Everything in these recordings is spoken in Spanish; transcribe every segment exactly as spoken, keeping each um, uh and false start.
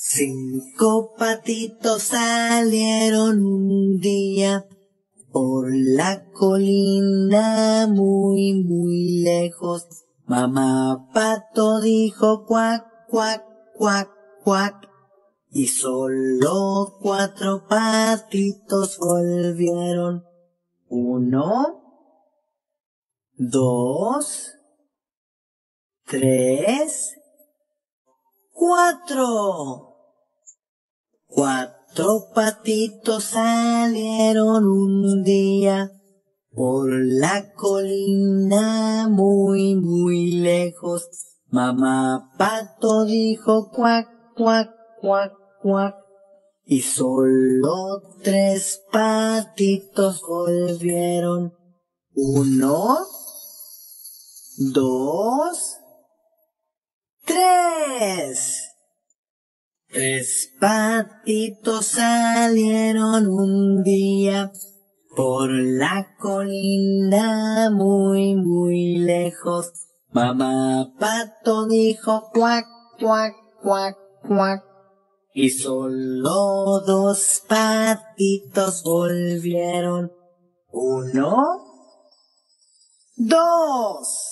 Cinco patitos salieron un día por la colina muy, muy lejos. Mamá pato dijo cuac, cuac, cuac, cuac. Y solo cuatro patitos volvieron. Uno, dos, tres, cuatro. Cuatro patitos salieron un día por la colina muy, muy lejos. Mamá pato dijo cuac, cuac, cuac, cuac. Y solo tres patitos volvieron. Uno, dos, tres. Tres patitos salieron un día por la colina muy, muy lejos. Mamá pato dijo cuac, cuac, cuac, cuac. Y solo dos patitos volvieron. Uno, dos.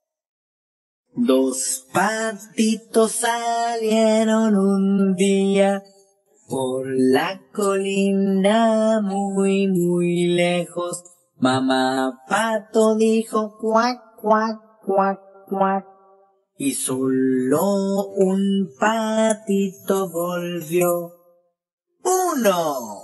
Dos patitos salieron un día por la colina muy, muy lejos. Mamá pato dijo cuac, cuac, cuac, cuac. Y solo un patito volvió. Uno.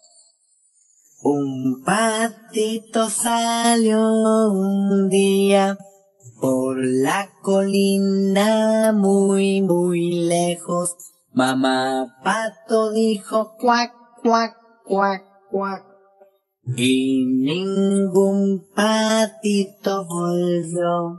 Un patito salió un día por la colina muy, muy lejos. Mamá pato dijo cuac, cuac, cuac, cuac. Y ningún patito volvió.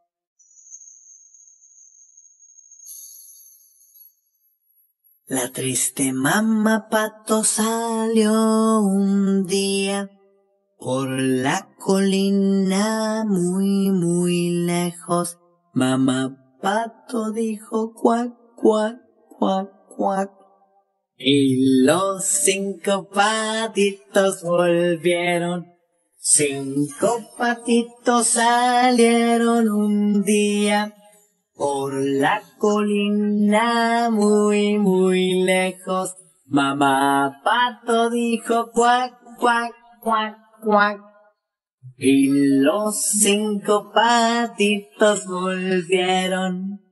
La triste mamá pato salió un día por la colina muy, muy lejos. Mamá pato dijo cuac, cuac, cuac, cuac. Y los cinco patitos volvieron. Cinco patitos salieron un día por la colina muy, muy lejos. Mamá pato dijo cuac, cuac, cuac, cuac. Y los cinco patitos volvieron.